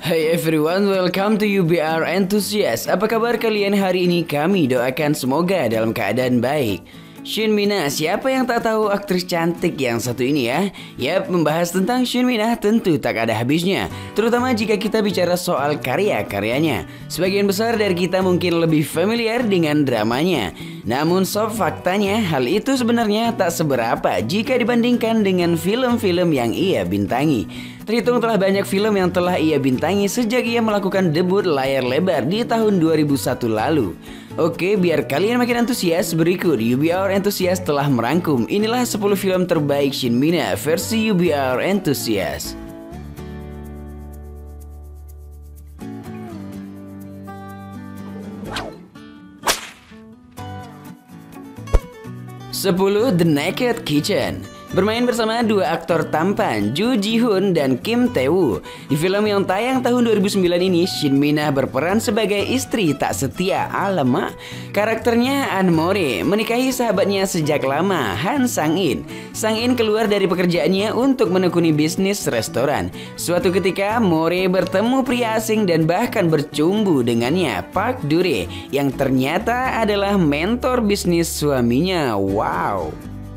Hey everyone, welcome to UBR Enthusiast. Apa kabar kalian hari ini? Kami doakan semoga dalam keadaan baik. Shun Minah, siapa yang tak tahu aktris cantik yang satu ini ya? Yap, membahas tentang Shun Minah tentu tak ada habisnya, terutama jika kita bicara soal karya-karyanya. Sebagian besar dari kita mungkin lebih familiar dengan dramanya. Namun sob, faktanya hal itu sebenarnya tak seberapa jika dibandingkan dengan film-film yang ia bintangi. Terhitung telah banyak film yang telah ia bintangi sejak ia melakukan debut layar lebar di tahun 2001 lalu. Oke, biar kalian makin antusias, berikut UBR Enthusiast telah merangkum. Inilah 10 film terbaik Shun Minah versi UBR Enthusiast. Sepuluh, The Naked Kitchen. Bermain bersama dua aktor tampan, Joo Ji-hoon dan Kim Tae-woo. Di film yang tayang tahun 2009 ini, Shun Minah berperan sebagai istri tak setia. Alamak, karakternya An More menikahi sahabatnya sejak lama, Han Sang-in. Sang-in keluar dari pekerjaannya untuk menekuni bisnis restoran. Suatu ketika, More bertemu pria asing dan bahkan bercumbu dengannya, Park Dure, yang ternyata adalah mentor bisnis suaminya. Wow.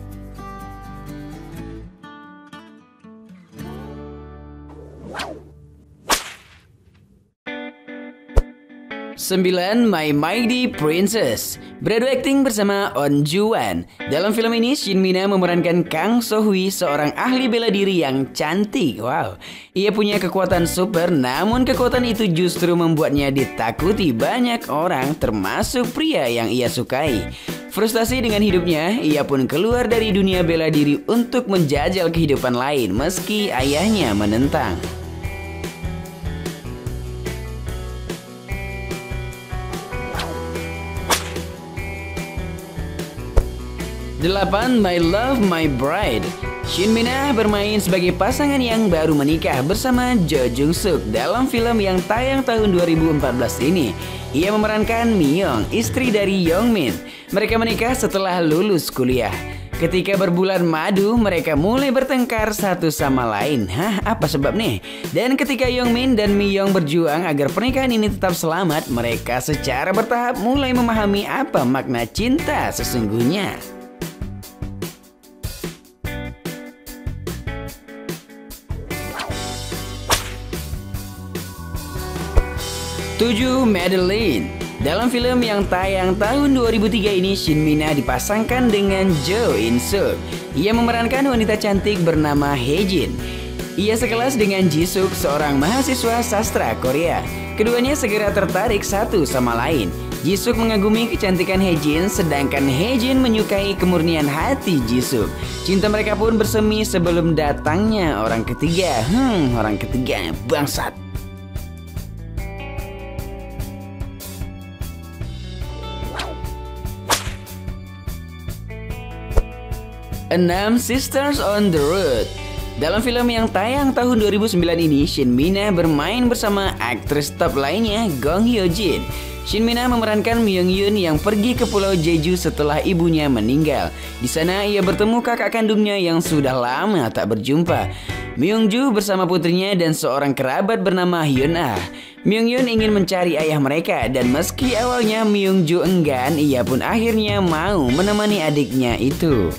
9. My Mighty Princess. Beradu akting bersama On Joo-wan. Dalam film ini, Shun Minah memerankan Kang So-hui, seorang ahli bela diri yang cantik. Wow, ia punya kekuatan super, namun kekuatan itu justru membuatnya ditakuti banyak orang, termasuk pria yang ia sukai. Frustasi dengan hidupnya, ia pun keluar dari dunia bela diri untuk menjajal kehidupan lain meski ayahnya menentang. 8. My Love, My Bride. Shun Minah bermain sebagai pasangan yang baru menikah bersama Jo Jung Suk dalam film yang tayang tahun 2014 ini. Ia memerankan Myung, istri dari Young Min. Mereka menikah setelah lulus kuliah. Ketika berbulan madu, mereka mulai bertengkar satu sama lain. Hah, apa sebab nih? Dan ketika Young Min dan Myung berjuang agar pernikahan ini tetap selamat, mereka secara bertahap mulai memahami apa makna cinta sesungguhnya. 7. Madeline. Dalam film yang tayang tahun 2003 ini, Shun Minah dipasangkan dengan Jo In Suk. Ia memerankan wanita cantik bernama Hye Jin. Ia sekelas dengan Ji Suk, seorang mahasiswa sastra Korea. Keduanya segera tertarik satu sama lain. Ji Suk mengagumi kecantikan Hye Jin, sedangkan Hye Jin menyukai kemurnian hati Ji Suk. Cinta mereka pun bersemi sebelum datangnya orang ketiga. Orang ketiganya bangsat. 6. Sisters on the Road. Dalam film yang tayang tahun 2009 ini, Shun Minah bermain bersama aktris top lainnya, Gong Hyo Jin. Shun Minah memerankan Myung Yoon yang pergi ke Pulau Jeju setelah ibunya meninggal. Di sana ia bertemu kakak kandungnya yang sudah lama tak berjumpa. Myung Joo bersama putrinya dan seorang kerabat bernama Hyun Ah. Myung Yoon ingin mencari ayah mereka, dan meski awalnya Myung Joo enggan, ia pun akhirnya mau menemani adiknya itu.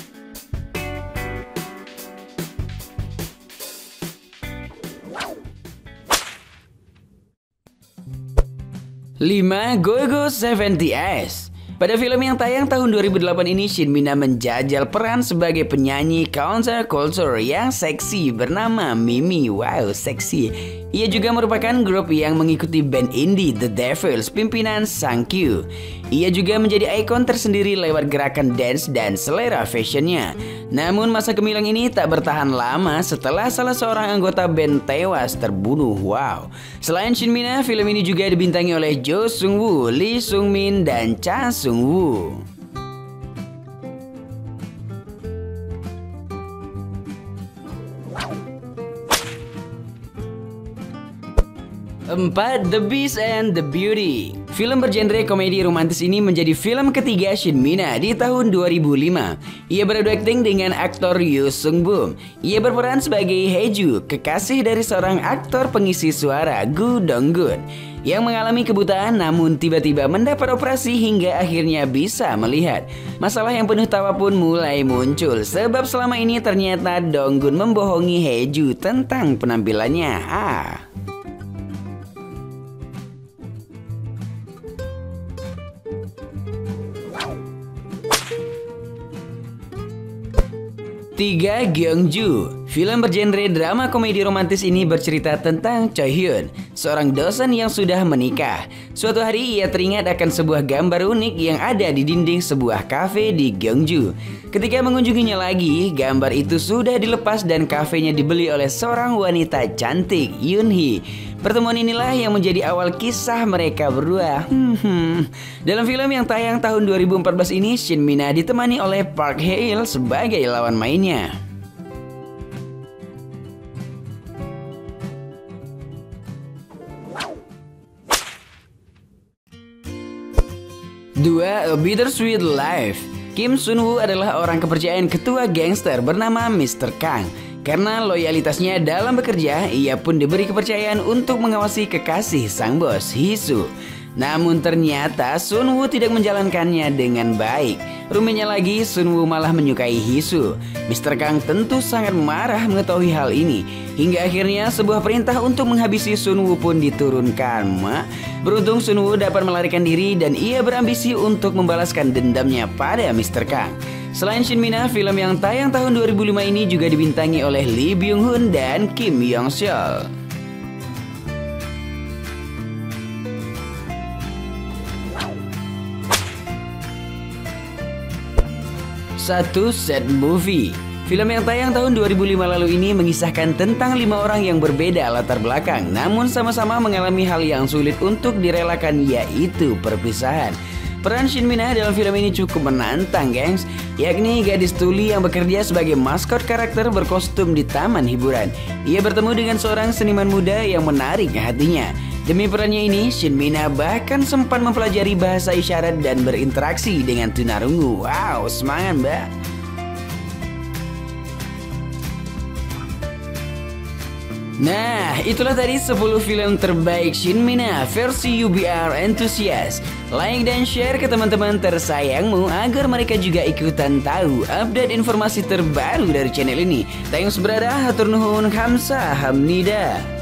5. Go Go 70s. Pada film yang tayang tahun 2008 ini, Shun Minah menjajal peran sebagai penyanyi counterculture yang seksi bernama Mimi. Wow, seksi. Ia juga merupakan grup yang mengikuti band indie The Devils pimpinan Sang Kyu. Ia juga menjadi ikon tersendiri lewat gerakan dance dan selera fashionnya. Namun masa gemilang ini tak bertahan lama setelah salah seorang anggota band tewas terbunuh. Wow. Selain Shun Minah, film ini juga dibintangi oleh Jo Sung Woo, Lee Sung Min, dan Cha Sung Woo. 4. 4. The Beast and the Beauty. Film bergenre komedi romantis ini menjadi film ketiga Shin Mina di tahun 2005. Ia beradu akting dengan aktor Yoo Sung Boom. Ia berperan sebagai Haeju, kekasih dari seorang aktor pengisi suara Gu Dong-gun yang mengalami kebutaan namun tiba-tiba mendapat operasi hingga akhirnya bisa melihat. Masalah yang penuh tawa pun mulai muncul sebab selama ini ternyata Dong-gun membohongi Haeju tentang penampilannya. 3. Gyeongju. Film bergenre drama komedi romantis ini bercerita tentang Choi Hyun, seorang dosen yang sudah menikah. Suatu hari ia teringat akan sebuah gambar unik yang ada di dinding sebuah kafe di Gyeongju. Ketika mengunjunginya lagi, gambar itu sudah dilepas dan kafenya dibeli oleh seorang wanita cantik, Yoon Hee. Pertemuan inilah yang menjadi awal kisah mereka berdua. Dalam film yang tayang tahun 2014 ini, Shin Mina ditemani oleh Park Hae-il sebagai lawan mainnya. Dua, A Bittersweet Life. Kim Sun-woo adalah orang kepercayaan ketua gangster bernama Mr. Kang. Karena loyalitasnya dalam bekerja, ia pun diberi kepercayaan untuk mengawasi kekasih sang bos, Hee-soo. Namun ternyata Sun-woo tidak menjalankannya dengan baik. Rumitnya lagi, Sun-woo malah menyukai Hee-soo. Mr. Kang tentu sangat marah mengetahui hal ini. Hingga akhirnya sebuah perintah untuk menghabisi Sun-woo pun diturunkan. Beruntung Sun-woo dapat melarikan diri dan ia berambisi untuk membalaskan dendamnya pada Mr. Kang. Selain Shin Mina, film yang tayang tahun 2005 ini juga dibintangi oleh Lee Byung-hun dan Kim Yong-seol. 1. Sad Movie. Film yang tayang tahun 2005 lalu ini mengisahkan tentang 5 orang yang berbeda latar belakang, namun sama-sama mengalami hal yang sulit untuk direlakan, yaitu perpisahan. Peran Shin Mina dalam film ini cukup menantang, gengs, yakni gadis tuli yang bekerja sebagai maskot karakter berkostum di taman hiburan. Ia bertemu dengan seorang seniman muda yang menarik hatinya. Demi perannya ini, Shin Mina bahkan sempat mempelajari bahasa isyarat dan berinteraksi dengan tunarungu. Wow, semangat, Mbak! Nah, itulah tadi 10 film terbaik Shin Mina versi UBR Enthusiast. Like dan share ke teman-teman tersayangmu agar mereka juga ikutan tahu update informasi terbaru dari channel ini. Thanks brother, hatur nuhun, kamsahamnida.